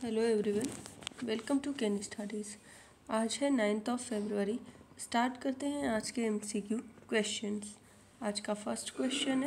Hello everyone, welcome to Ken studies. आज है 9 फरवरी। Start करते हैं आज के MCQ क्वेश्चंस। आज का फर्स्ट क्वेश्चन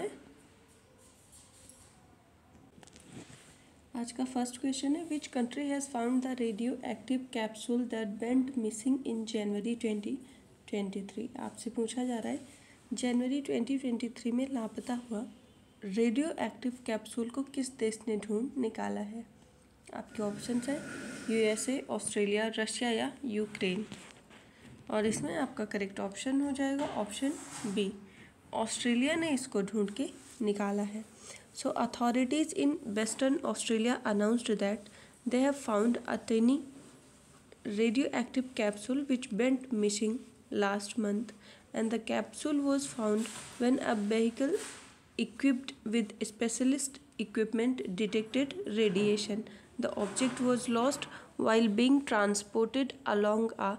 है which country has found the radioactive capsule that went missing in January 2023। आपसे पूछा जा रहा है जनवरी 2023 में लापता हुआ रेडियो एक्टिव कैप्सूल को किस देश ने ढूंढ निकाला है। आपके ऑप्शंस है USA, ऑस्ट्रेलिया, रशिया या यूक्रेन। और इसमें आपका करेक्ट ऑप्शन हो जाएगा ऑप्शन बी, ऑस्ट्रेलिया ने इसको ढूंढ के निकाला है। So authorities in western Australia announced that they have found a tiny radioactive capsule which went missing last month, and the capsule was found when a vehicle equipped with specialist equipment detected radiation. The object was lost while being transported along a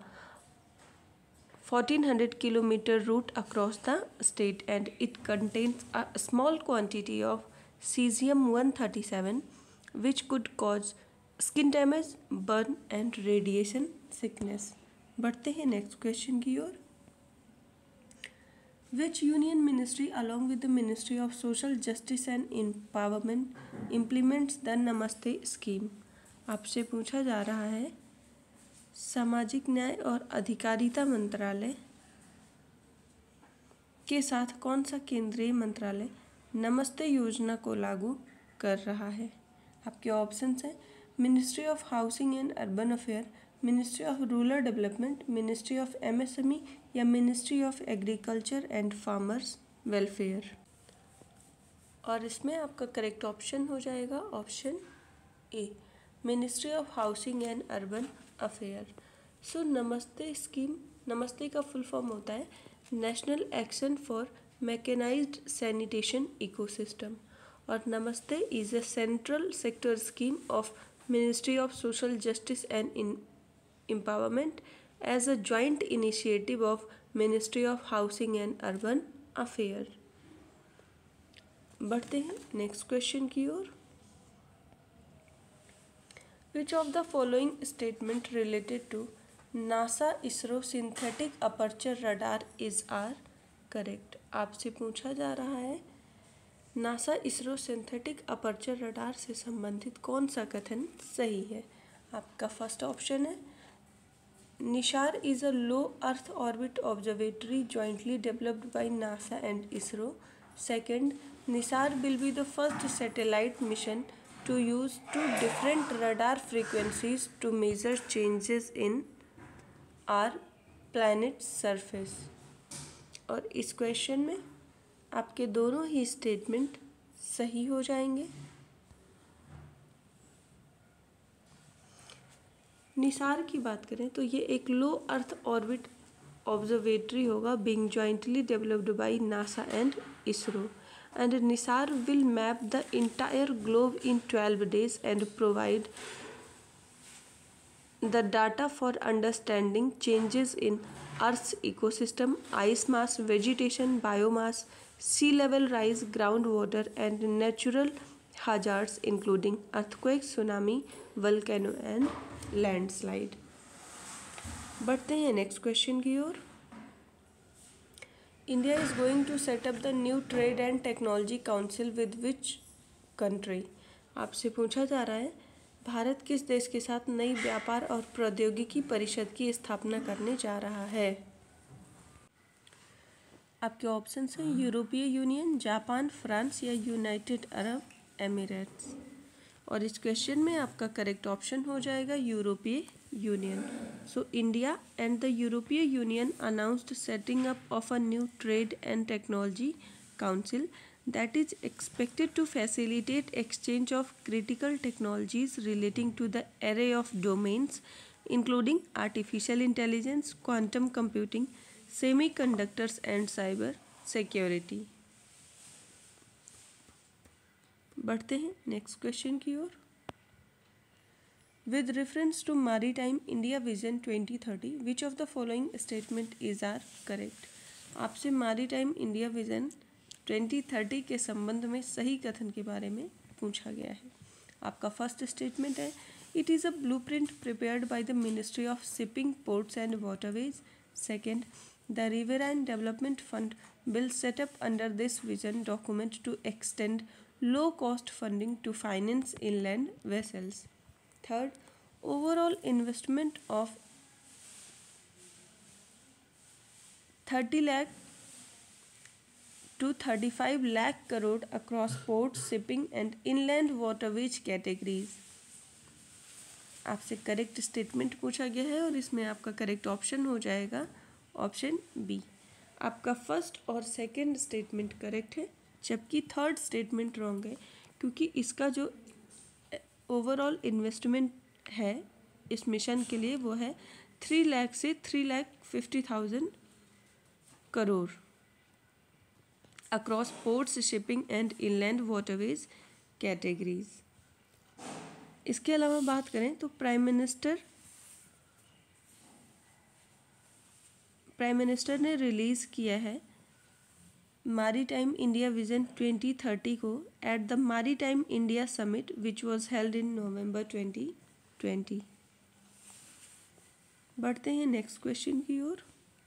1400 kilometer route across the state, and it contains a small quantity of cesium-137 which could cause skin damage, burn and radiation sickness. बढ़ते हैं next question की ओर। Which union ministry along with the ministry of social justice and empowerment implements the Namaste scheme. आपसे पूछा जा रहा है सामाजिक न्याय और अधिकारिता मंत्रालय के साथ कौन सा केंद्रीय मंत्रालय नमस्ते योजना को लागू कर रहा है। आपके ऑप्शंस हैं ministry of housing and urban affair, ministry of rural development, ministry of MSME या ministry of agriculture and farmers welfare. और इसमें आपका करेक्ट ऑप्शन हो जाएगा option A, ministry of housing and urban affair. So Namaste scheme, Namaste का full form होता है national action for mechanised sanitation ecosystem, और Namaste is a central sector scheme of Ministry of Social Justice and Empowerment as a joint initiative of Ministry of Housing and Urban Affairs। बढ़ते हैं next question की ओर। Which of the following statement related to NASA ISRO synthetic aperture radar is are correct। आपसे पूछा जा रहा है NASA ISRO synthetic aperture radar से संबंधित कौन सा कथन सही है। आपका फर्स्ट ऑप्शन है NISAR is a low earth orbit observatory jointly developed by NASA and ISRO. Second, NISAR will be the first satellite mission to use two different radar frequencies to measure changes in our planet surface. और इस question में आपके दोनों ही statement सही हो जाएंगे। निसार की बात करें तो ये एक लो अर्थ ऑर्बिट ऑब्जर्वेटरी होगा being jointly developed by NASA and ISRO, and NISAR will map the entire globe in 12 days and provide the data for understanding changes in Earth's ecosystem, ice mass, vegetation, biomass, sea level rise, groundwater, and natural hazards including earthquake, tsunami, volcano, and landslide। बढ़ते हैं next question की ओर। India is going to set up the new trade and technology council with which country. आपसे पूछा जा रहा है भारत किस देश के साथ नई व्यापार और प्रौद्योगिकी परिषद की स्थापना करने जा रहा है। आपके ऑप्शंस हैं यूरोपीय यूनियन, जापान, फ्रांस या यूनाइटेड अरब एमिरेट्स। और इस क्वेश्चन में आपका करेक्ट ऑप्शन हो जाएगा यूरोपीय union. So India and the European union announced setting up of a new trade and technology council that is expected to facilitate exchange of critical technologies relating to the array of domains including artificial intelligence, quantum computing, semiconductors and cyber security। बढ़ते हैं next question की ओर। With reference to Maritime India Vision 2030, which of the following statement is are correct। आपसे Maritime India Vision 2030 के संबंध में सही कथन के बारे में पूछा गया है। आपका फर्स्ट स्टेटमेंट है It is a blueprint prepared by the Ministry of Shipping, Ports and Waterways. Second, the Riverine Development Fund will set up under this vision document to extend low-cost funding to finance inland vessels. Third, overall investment of 30 lakh to 35 lakh crore across ports, shipping and inland waterways categories. आपसे correct statement पूछा गया है और इसमें आपका correct option हो जाएगा option B. आपका फर्स्ट और सेकंड स्टेटमेंट करेक्ट है, जबकि थर्ड स्टेटमेंट रॉन्ग है, क्योंकि इसका जो ओवरऑल इन्वेस्टमेंट है इस मिशन के लिए वो है 3 लाख से 3,50,000 crore across ports, shipping and inland waterways categories. इसके अलावा बात करें तो प्राइम मिनिस्टर ने रिलीज़ किया है मैरीटाइम इंडिया विजन 2030 को at the maritime India summit which was held in November 2020। बढ़ते हैं नेक्स्ट क्वेश्चन की ओर।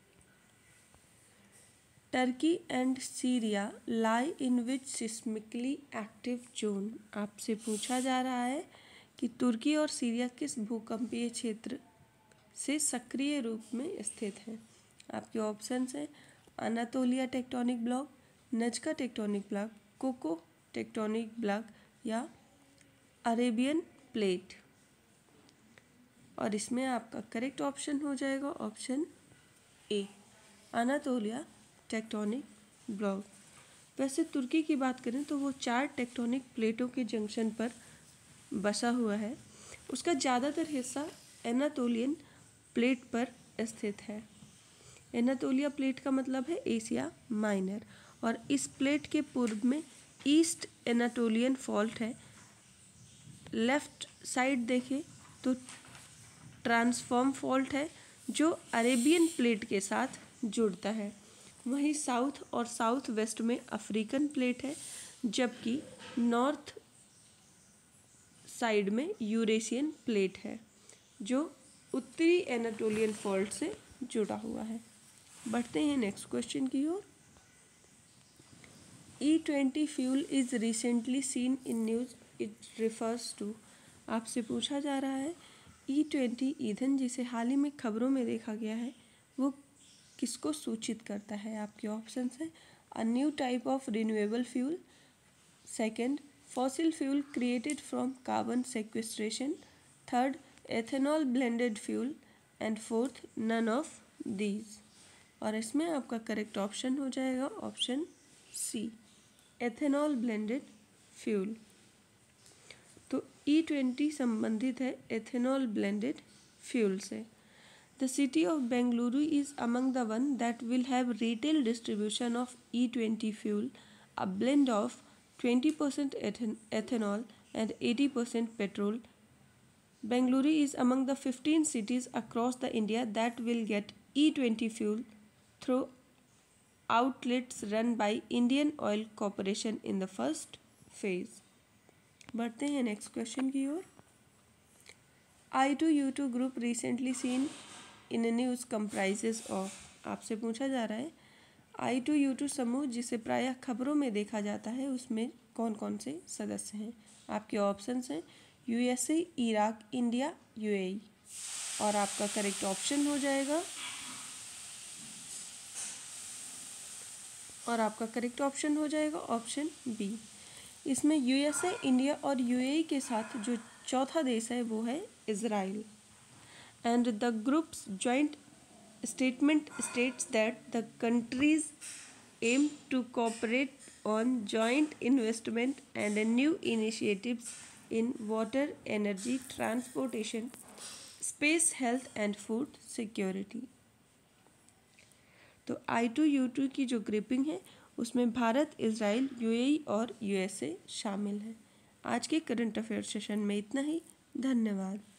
Turkey and Syria lie in which seismically active zone. आपसे पूछा जा रहा है कि तुर्की और सीरिया किस भूकंपीय क्षेत्र से सक्रिय रूप में स्थित हैं। आपके ऑप्शंस हैं Anatolia tectonic block, Nazca tectonic block, Cocos tectonic block या अरेबियन प्लेट। और इसमें आपका करेक्ट ऑप्शन हो जाएगा option A, Anatolia tectonic block. वैसे तुर्की की बात करें तो वो 4 टेक्टोनिक प्लेटों के जंक्शन पर बसा हुआ है। उसका ज़्यादातर हिस्सा एनातोलियन प्लेट पर स्थित है। एनातोलिया प्लेट का मतलब है एशिया माइनर, और इस प्लेट के पूर्व में ईस्ट एनाटोलियन फॉल्ट है। लेफ्ट साइड देखें तो ट्रांसफॉर्म फॉल्ट है जो अरेबियन प्लेट के साथ जुड़ता है। वहीं साउथ और साउथ वेस्ट में अफ्रीकन प्लेट है, जबकि नॉर्थ साइड में यूरेशियन प्लेट है जो उत्तरी एनाटोलियन फॉल्ट से जुड़ा हुआ है। बढ़ते हैं नेक्स्ट क्वेश्चन की ओर। E20 fuel is recently seen in news, it refers to. आपसे पूछा जा रहा है E20 ईंधन जिसे हाल ही में खबरों में देखा गया है वो किसको सूचित करता है। आपके ऑप्शंस हैं a new type of renewable fuel, second fossil fuel created from carbon sequestration, third ethanol blended fuel and fourth none of these। और इसमें आपका करेक्ट ऑप्शन हो जाएगा option C, ethanol blended fuel. तो E20 संबंधित है ethanol blended fuel से। The city of Bengaluru is among the one that will have retail distribution of E20 fuel, a blend of 20% ethanol and 80% petrol. Bengaluru is among the 15 cities across the India that will get E20 fuel through outlets run by Indian Oil Corporation in the first phase। बढ़ते हैं next question की ओर। I2U2 group recently seen in news comprises of. आपसे पूछा जा रहा है I2U2 समूह जिसे प्रायः खबरों में देखा जाता है उसमें कौन कौन से सदस्य हैं। आपके ऑप्शंस हैं USA, इराक, इंडिया, UAE। और आपका करेक्ट ऑप्शन हो जाएगा ऑप्शन बी। इसमें USA, इंडिया और UAE के साथ जो चौथा देश है वो है Israel. And the groups joint statement states that the countries aim to cooperate on joint investment and new initiatives in water, energy, transportation, space, health and food security। तो I2U2 की जो ग्रुपिंग है उसमें भारत, इजराइल, UAE और USA शामिल है। आज के करंट अफेयर सेशन में इतना ही। धन्यवाद।